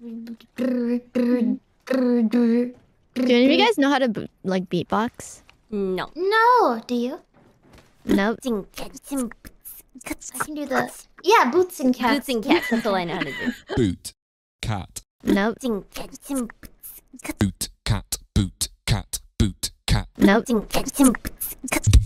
Do any of you guys know how to like beatbox? No. No, do you? Nope. I can do the boots and cats. Boots and cats, that's all I know how to do. Boot, cat, Nope. boot, cat, boot, cat, boot, cat. Nope.